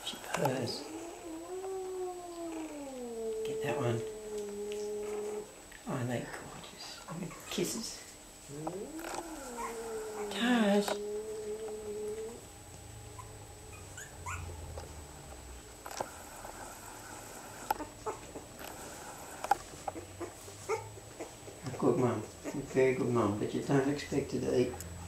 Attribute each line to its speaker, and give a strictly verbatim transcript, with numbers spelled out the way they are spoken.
Speaker 1: She purrs. Get that one. Oh, they gorgeous. Kisses. Taj. Good mum. Very good mum, but you don't expect her to eat